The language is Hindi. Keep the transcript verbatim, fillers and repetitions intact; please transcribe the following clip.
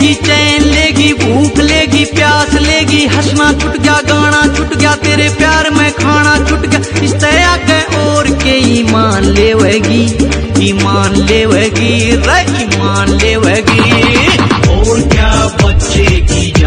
लेगी, चैन लेगी, भूख लेगी, प्यास लेगी, हंसना छुट गया, गाना छुट गया, तेरे प्यार में खाना छुट गया। इस तरह के और के ईमान लेवेगी, ईमान लेवेगी, रे ईमान लेवेगी। और क्या बच्चे की